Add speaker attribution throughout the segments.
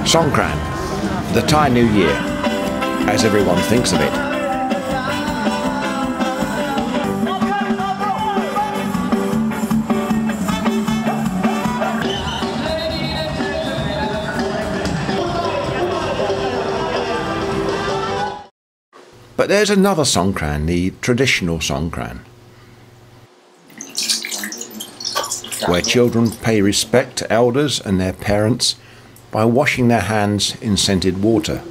Speaker 1: Songkran, the Thai New Year, as everyone thinks of it. But there's another Songkran, the traditional Songkran, where children pay respect to elders and their parents by washing their hands in scented water.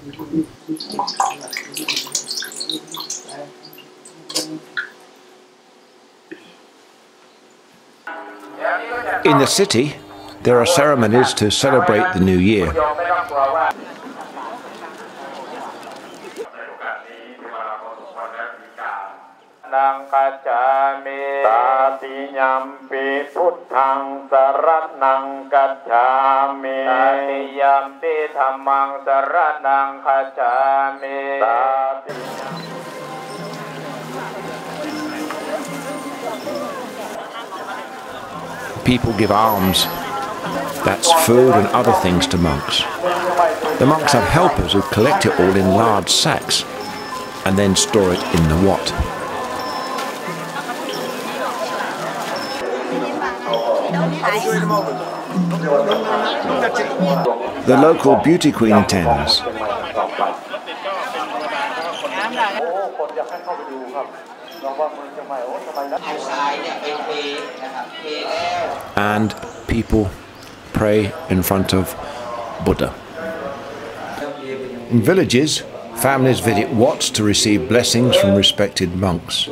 Speaker 1: In the city, there are ceremonies to celebrate the new year. People give alms, that's food and other things, to monks. The monks have helpers who collect it all in large sacks and then store it in the Wat. The local beauty queen attends. And people pray in front of Buddha. In villages, families visit Wats to receive blessings from respected monks.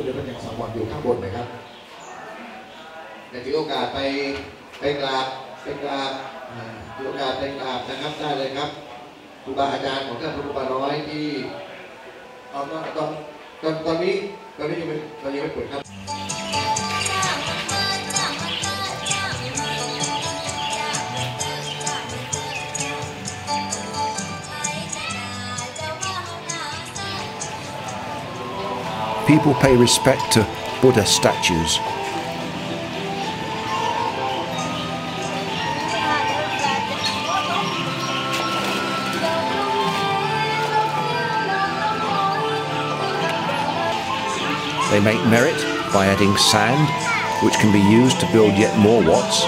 Speaker 1: People pay respect to Buddha statues. They make merit by adding sand, which can be used to build yet more Wats.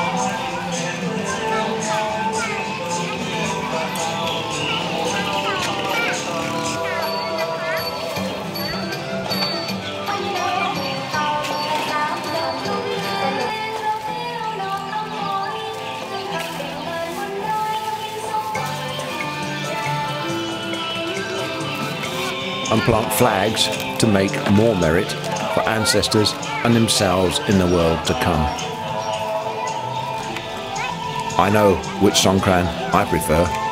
Speaker 1: And plant flags to make more merit for ancestors and themselves in the world to come. I know which Songkran I prefer.